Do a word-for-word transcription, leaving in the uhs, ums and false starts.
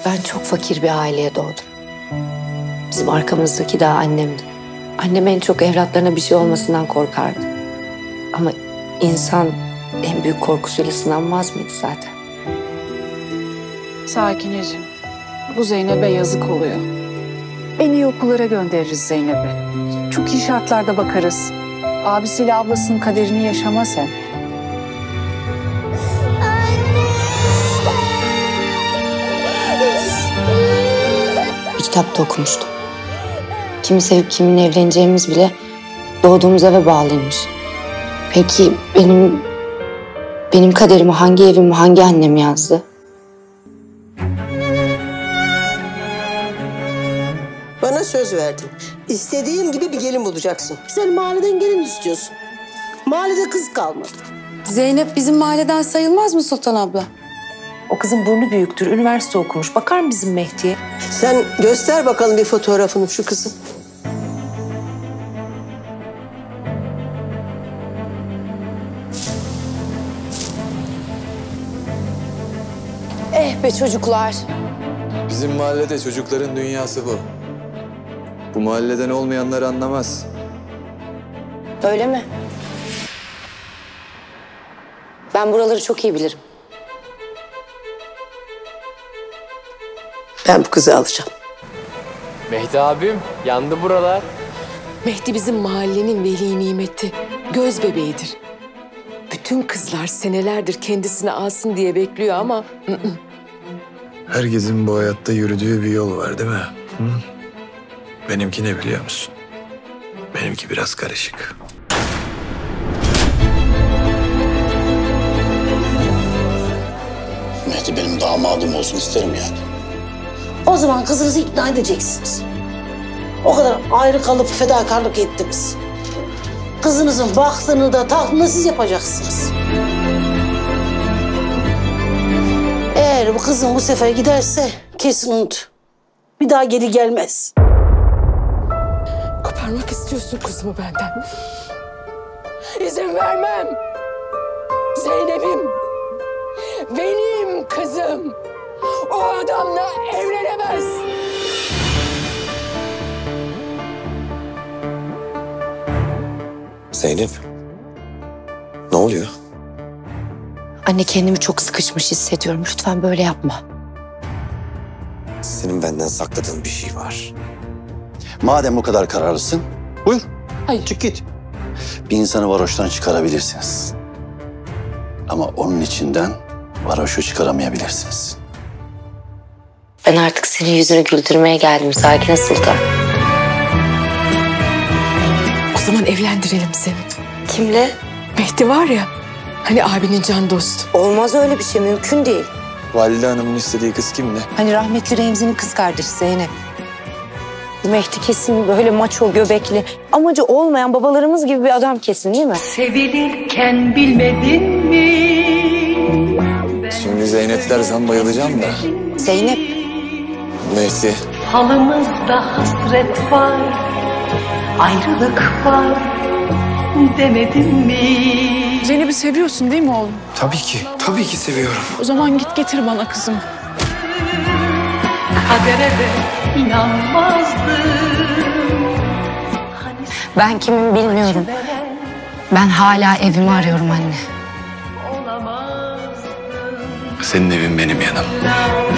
Ben çok fakir bir aileye doğdum. Bizim arkamızdaki daha annemdi. Annem en çok evlatlarına bir şey olmasından korkardı. Ama insan en büyük korkusuyla sınanmaz mıydı zaten? Sakineciğim. Bu Zeynep'e yazık oluyor. En iyi okullara göndeririz Zeynep'i. Çok iyi şartlarda bakarız. Abisiyle ablasının kaderini yaşama sen. Bir kitapta okumuştum. Kimi sevip kiminle evleneceğimiz bile doğduğumuz eve bağlıymış. Peki benim benim kaderimi hangi evim, hangi annem yazdı? Bana söz verdin. İstediğim gibi bir gelin bulacaksın. Sen mahalleden gelin istiyorsun. Mahallede kız kalmadı. Zeynep bizim mahalleden sayılmaz mı Sultan abla? O kızın burnu büyüktür, üniversite okumuş. Bakar mı bizim Mehdi'ye? Sen göster bakalım bir fotoğrafını şu kızın. Eh be çocuklar. Bizim mahallede çocukların dünyası bu. Bu mahalleden olmayanlar anlamaz. Öyle mi? Ben buraları çok iyi bilirim. Ben bu kızı alacağım. Mehdi abim, yandı buralar. Mehdi bizim mahallenin veli nimeti, göz bebeğidir. Bütün kızlar senelerdir kendisine alsın diye bekliyor ama... I -ı. Herkesin bu hayatta yürüdüğü bir yol var değil mi? Hı? Benimki ne biliyor musun? Benimki biraz karışık. Mehdi benim damadım olsun isterim yani. O zaman kızınızı ikna edeceksiniz. O kadar ayrı kalıp fedakarlık ettiniz. Kızınızın bahtını da tahtını siz yapacaksınız. Eğer bu kızın bu sefer giderse kesin unut. Bir daha geri gelmez. Koparmak istiyorsun kızımı benden. İzin vermem. Zeynep'im. Benim kızım. O adamla evlenemez. Zeynep. Ne oluyor? Anne kendimi çok sıkışmış hissediyorum. Lütfen böyle yapma. Senin benden sakladığın bir şey var. Madem bu kadar kararlısın, buyur. Hayır. Çık git. Bir insanı varoştan çıkarabilirsiniz. Ama onun içinden varoşu çıkaramayabilirsiniz. Ben artık senin yüzünü güldürmeye geldim Sakine Sultan. O zaman evlendirelim seni. Kimle? Mehdi var ya, hani abinin can dostu. Olmaz öyle bir şey, mümkün değil. Valide Hanım'ın istediği kız kimdi? Hani rahmetli Remzi'nin kız kardeşi Zeynep. Bu Mehdi kesin böyle maço, göbekli, amacı olmayan babalarımız gibi bir adam kesin değil mi? Sevilirken bilmedin mi? Şimdi Zeynep'ler zan bayılacağım da. Zeynep. Mehdi. Halımızda hasret var, ayrılık var demedin mi? Zeynep'i seviyorsun değil mi oğlum? Tabii ki. Tabii ki seviyorum. O zaman git getir bana kızımı. Kadere de inanmazdım. Ben kimim bilmiyorum. Ben hala evimi arıyorum anne. Senin evin benim yanım.